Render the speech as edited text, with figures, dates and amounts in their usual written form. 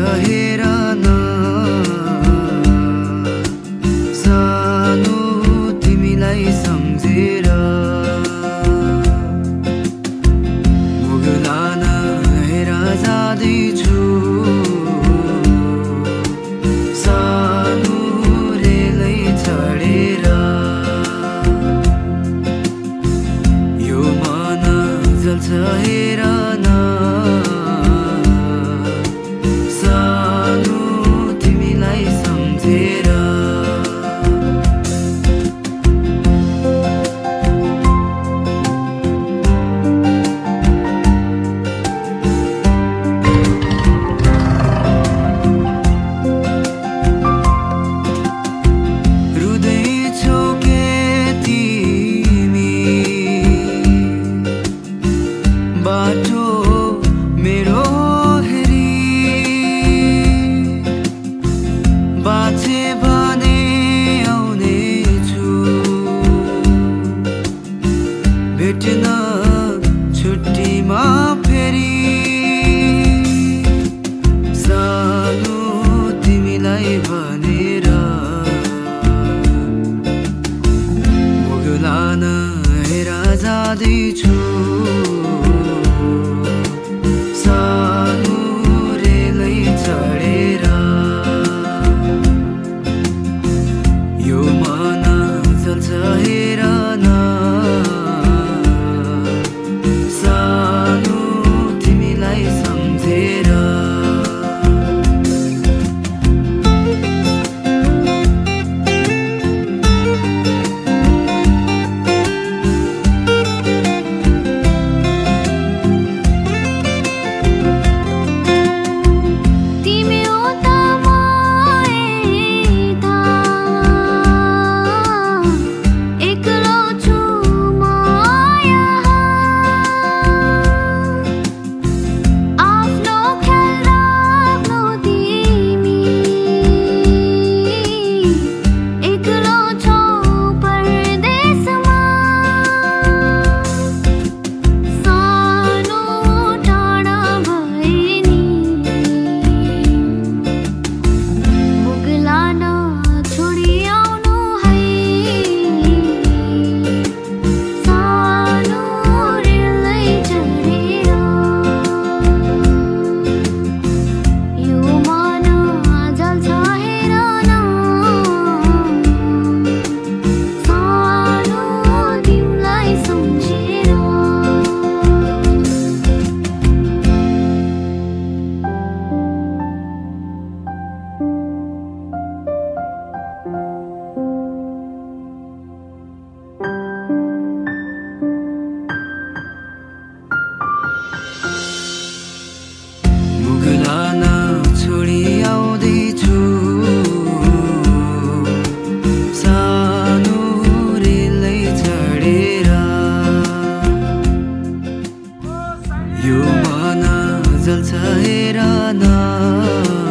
हेर न सानो तिमीलाई सम्झेर मुगलान हेर जाँदैछु सानो रेलै चढेर यो मन जल्छ हेर न सानो तिमीलाई सम्झेर बाटो मेरो हेरी बाँचे भने आउने छु भेट्न छुट्टीमा फेरि सानो तिमीलाई भनेर मुगलान हेर जाँदैछु सानो रेलै चढेर यो मन जल्छ हेर न सानो तिमीलाई सम्झेर मुगलान छोडी आउँदैछु सानो रेलै चढेर यो मन जल्छ हेर न